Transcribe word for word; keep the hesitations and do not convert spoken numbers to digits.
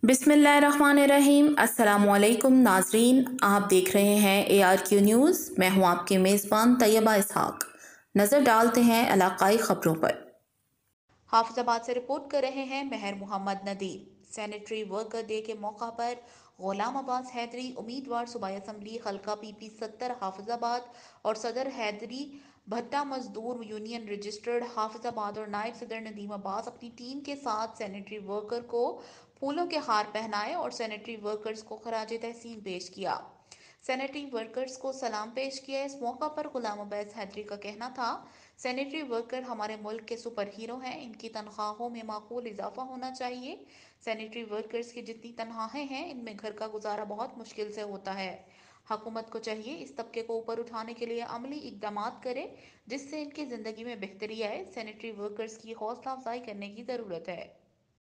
बिस्मिल्लाहिर्रहमानिर्रहीम। अस्सलामुअलैकुम नाजरीन, आप देख रहे हैं ए आर क्यू न्यूज़। मैं हूं आपके मेज़बान तैयबा इसहाक। नज़र डालते हैं इलाकाई खबरों पर। हाफिजाबाद से रिपोर्ट कर रहे हैं Mehar Mohammad Nadeem. Sanitary worker day के मौका पर गुलाम अब्बास हैदरी, उम्मीदवार सूबाई असम्बली हल्का पी पी सत्तर हाफिजाबाद और सदर हैदरी भट्टा मजदूर यूनियन रजिस्टर्ड हाफिजाबाद और नायब सदर नदीम अब्बास अपनी टीम के साथ सैनिटरी वर्कर को फूलों के हार पहनाए और सैनिटरी वर्कर्स को खराज तहसीन पेश किया। सैनिटरी वर्कर्स को सलाम पेश किया। इस मौका पर गुलाम अब्बास हैदरी का कहना था, सैनिटरी वर्कर हमारे मुल्क के सुपर हीरो हैं, इनकी तनख्वाहों में माकूल इजाफा होना चाहिए। सैनिटरी वर्कर्स की जितनी तनख्वाहें हैं, इनमें घर का गुजारा बहुत मुश्किल से होता है। हुकूमत को चाहिए इस तबके को ऊपर उठाने के लिए अमली इकदाम करे, जिससे इनकी जिंदगी में बेहतरी आए। सैनिटरी वर्कर्स की हौसला अफजाई करने की जरूरत है।